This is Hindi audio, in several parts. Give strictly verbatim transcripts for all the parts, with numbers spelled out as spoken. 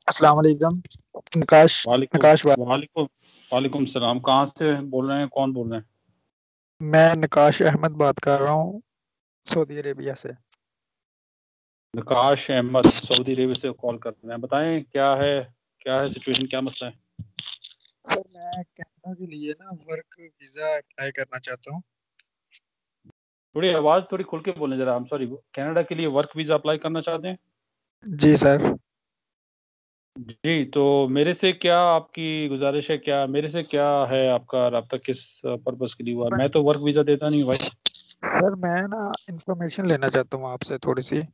अस्सलाम वालेकुम नकाश वालेकुम नकाश बात। वालेकुम वालेकुम सलाम। कहाँ से बोल रहे हैं? कौन बोल रहे हैं? मैं नकाश अहमद बात कर रहा हूँ सऊदी अरेबिया से। नकाश अहमद सऊदी अरेबिया से कॉल कर रहे हैं। बताएं क्या है, क्या है सिचुएशन, क्या मसला है? सर मैं कनाडा के लिए ना वर्क वीज़ा अप्लाई करना चाहता हूँ। थोड़ी आवाज थोड़ी खुल के बोलें जरा। हम सॉरी, कनाडा के लिए वर्क वीजा अप्लाई करना चाहते हैं? जी सर। जी, तो मेरे से क्या आपकी गुजारिश है, क्या मेरे से क्या है आपका राब्ता, किस पर्पस के लिए हुआ? मैं तो वर्क वीजा देता नहीं भाई। सर मैं ना इंफॉर्मेशन लेना चाहता हूँ आपसे थोड़ी सी।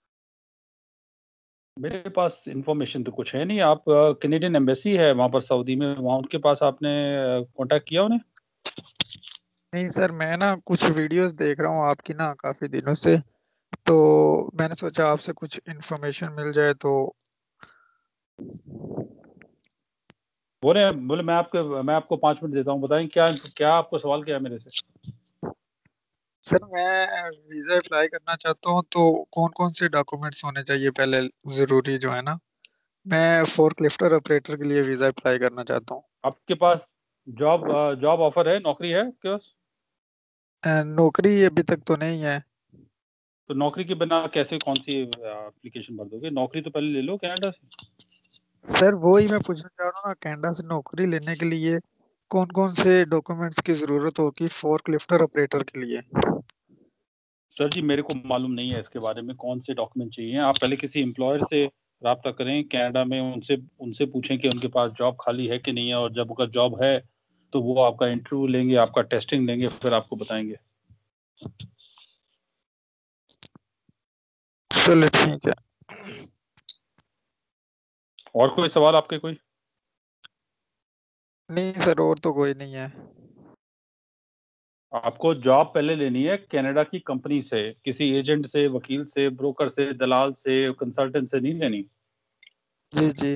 मेरे पास इंफॉर्मेशन तो कुछ है नहीं। आप कैनेडियन एम्बेसी है वहाँ पर सऊदी में, वहाँ उनके पास आपने कांटेक्ट किया उन्हें? नहीं सर, मैं ना कुछ वीडियोस देख रहा हूँ आपकी ना काफ़ी दिनों से, तो मैंने सोचा आपसे कुछ इंफॉर्मेशन मिल जाए तो। बोले बोले मैं आपके मैं आपको पाँच मिनट देता हूँ। बताएं क्या क्या आपको सवाल क्या है मेरे से? सर मैं वीज़ा अप्लाई करना चाहता हूँ, तो कौन कौन से डॉक्यूमेंट्स होने चाहिए पहले, ज़रूरी जो है ना। मैं फोर्क लिफ्टर ऑपरेटर के लिए वीज़ा अप्लाई करना चाहता हूँ। आपके पास जॉब जॉब ऑफर है, नौकरी है आपके पास? अ, नौकरी अभी तक तो नहीं है। तो नौकरी के बिना कैसे कौन सी एप्लीकेशन भर दोगे? नौकरी तो पहले ले लो कनाडा से। सर वो ही मैं पूछना चाह रहा हूँ ना, कनाडा से नौकरी लेने के लिए कौन कौन से डॉक्यूमेंट्स की ज़रूरत होगी फोर्क लिफ्टर ऑपरेटर के लिए। सर जी, मेरे को मालूम नहीं है इसके बारे में कौन से डॉक्यूमेंट चाहिए। आप पहले किसी एम्प्लॉयर से राब्ता करें कनाडा में, उनसे उनसे पूछें कि उनके पास जॉब खाली है कि नहीं है, और जब अगर जॉब है तो वो आपका इंटरव्यू लेंगे, आपका टेस्टिंग लेंगे, फिर आपको बताएंगे। चलो ठीक है। और कोई सवाल आपके कोई? नहीं सर, और तो कोई नहीं है। आपको जॉब पहले लेनी है कनाडा की कंपनी से, किसी एजेंट से, वकील से, ब्रोकर से, दलाल से, कंसल्टेंट से नहीं लेनी। जी जी।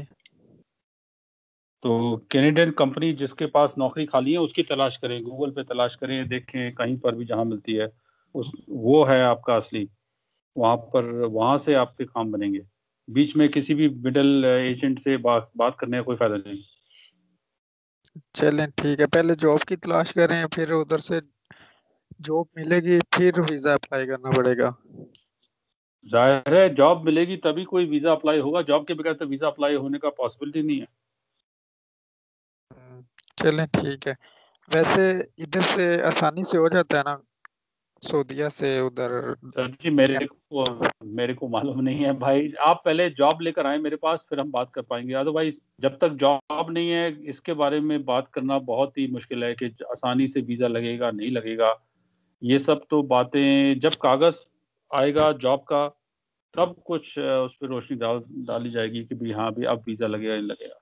तो कैनेडियन कंपनी जिसके पास नौकरी खाली है उसकी तलाश करें, गूगल पे तलाश करें, देखें कहीं पर भी जहां मिलती है, उस वो है आपका असली। वहां पर वहां से आपके काम बनेंगे। बीच में किसी भी मिडल एजेंट से बात बात करने का कोई फायदा नहीं। चलें ठीक है, पहले जॉब की तलाश करें, फिर उधर से जॉब मिलेगी फिर वीज़ा अप्लाई करना पड़ेगा। जाहिर है जॉब मिलेगी तभी कोई वीजा अप्लाई होगा, जॉब के बगैर तो वीजा अप्लाई होने का पॉसिबिलिटी नहीं है। हम्म, चलें ठीक है। वैसे इधर से आसानी से हो जाता है ना, सऊदीया से उधर। सर जी, मेरे को मेरे को मालूम नहीं है भाई। आप पहले जॉब लेकर आए मेरे पास, फिर हम बात कर पाएंगे। अदरवाइज जब तक जॉब नहीं है इसके बारे में बात करना बहुत ही मुश्किल है कि आसानी से वीजा लगेगा नहीं लगेगा। ये सब तो बातें जब कागज आएगा जॉब का, तब कुछ अ, उस पर रोशनी डाल डाली जाएगी कि भाई हाँ भी अब वीजा लगेगा नहीं लगेगा।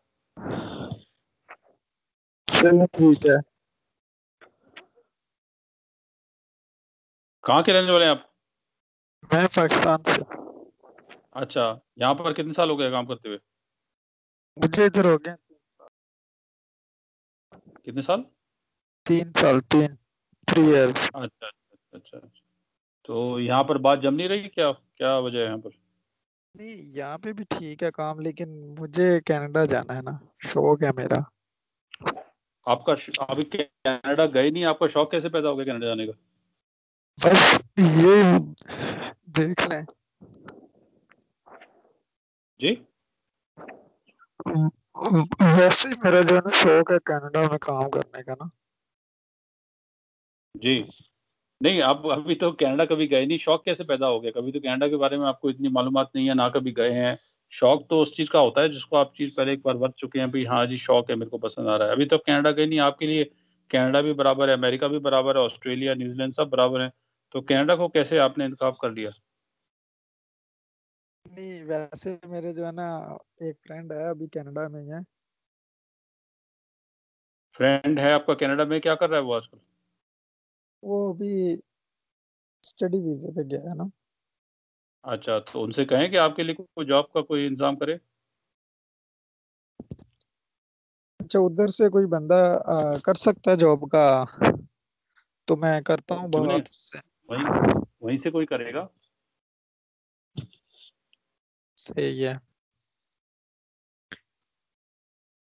चलो ठीक है। कहाँ के रहने वाले हैं आप? मैं पाकिस्तान से। अच्छा, यहाँ पर कितने साल हो गए काम करते हुए? मुझे इधर हो गए कितने साल? तीन साल, तीन थ्री इयर्स। अच्छा अच्छा अच्छा अच्छा। तो यहाँ पर बात जम नहीं रही, क्या क्या वजह है यहाँ पर? नहीं, यहाँ पे भी ठीक है काम, लेकिन मुझे कनाडा जाना है ना, शौक है मेरा। आपका श- अभी कनाडा गए नहीं, आपका शौक कैसे पैदा हो गया कनाडा जाने का? बस ये देख लें। जी। वैसे ही मेरा जो है ना शौक है कनाडा में काम करने का ना। जी। नहीं, आप अभी तो कनाडा कभी गए नहीं, शौक कैसे पैदा हो गया? कभी तो कनाडा के बारे में आपको इतनी मालूमात नहीं है, ना कभी गए हैं। शौक तो उस चीज का होता है जिसको आप चीज पहले एक बार वर्त चुके हैं, भाई हाँ जी शौक है, मेरे को पसंद आ रहा है। अभी तो कनाडा गए नहीं, आपके लिए कनाडा भी बराबर है, अमेरिका भी बराबर है, ऑस्ट्रेलिया, न्यूजीलैंड सब बराबर है। तो कनाडा को कैसे आपने इंतखाब कर लिया? नहीं, वैसे मेरे जो है ना एक फ्रेंड है अभी कनाडा में ही है। फ्रेंड है आपका कनाडा में, क्या कर रहा है वो आजकल? वो अभी स्टडी वीजा पे गया है ना। अच्छा, तो उनसे कहें कि आपके लिए कोई जॉब का कोई इंतजाम करे। अच्छा, उधर से कोई बंदा आ, कर सकता है जॉब का, तो मैं करता हूँ क्यों नहीं, बात उससे। वहीं वहीं से कोई करेगा। सही है।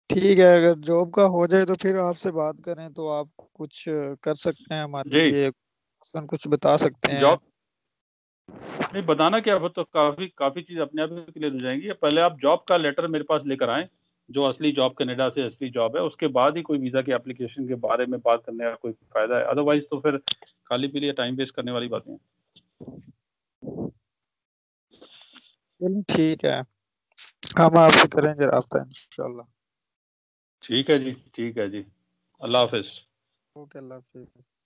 ठीक है, अगर जॉब का हो जाए तो फिर आपसे बात करें तो आप कुछ कर सकते हैं हमारे जी। लिए, मसलन कुछ बता सकते हैं। जॉब नहीं बताना क्या, वो तो काफी काफी चीज अपने आप ही क्लियर हो जाएंगी। पहले आप जॉब का लेटर मेरे पास लेकर आए, जो असली जॉब कनाडा से असली जॉब है, उसके बाद ही कोई वीजा की एप्लीकेशन के बारे में बात करने का कोई फायदा है। अदरवाइज तो फिर खाली पीली टाइम वेस्ट करने वाली बातें हैं। चलिए ठीक है, हम आपसे करेंगे रास्ता इंशाल्लाह। ठीक है जी, ठीक है जी। अल्लाह हाफिज। ओके, अल्लाह हाफिज़।